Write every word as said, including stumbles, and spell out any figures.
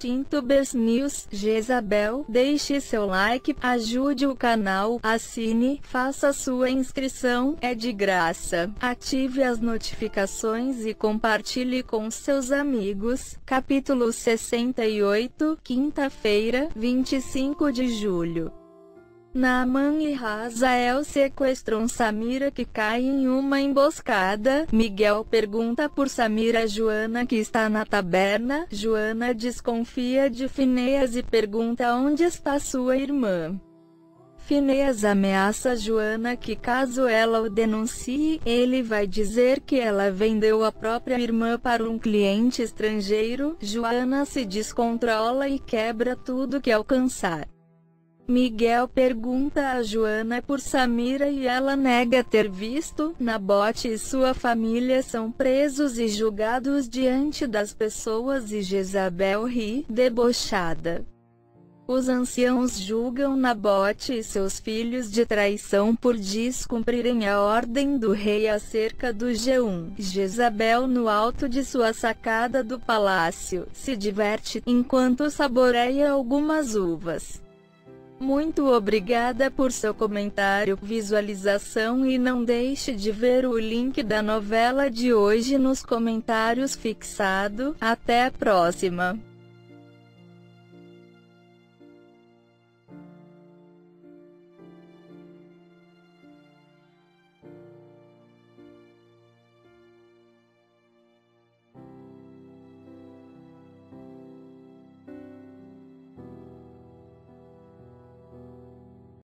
Tintubers News. Jezabel, deixe seu like, ajude o canal, assine, faça sua inscrição, é de graça. Ative as notificações e compartilhe com seus amigos. Capítulo sessenta e oito, quinta-feira, vinte e cinco de julho. Naaman e Hazael sequestram Samira, que cai em uma emboscada. Miguel pergunta por Samira a Joana, que está na taberna. Joana desconfia de Finéias e pergunta onde está sua irmã. Finéias ameaça Joana que caso ela o denuncie, ele vai dizer que ela vendeu a própria irmã para um cliente estrangeiro. Joana se descontrola e quebra tudo que alcançar. Miguel pergunta a Joana por Samira e ela nega ter visto. Nabote e sua família são presos e julgados diante das pessoas e Jezabel ri, debochada. Os anciãos julgam Nabote e seus filhos de traição por descumprirem a ordem do rei acerca do jejum. Jezabel, no alto de sua sacada do palácio, se diverte, enquanto saboreia algumas uvas. Muito obrigada por seu comentário, visualização e não deixe de ver o link da novela de hoje nos comentários fixado. Até a próxima!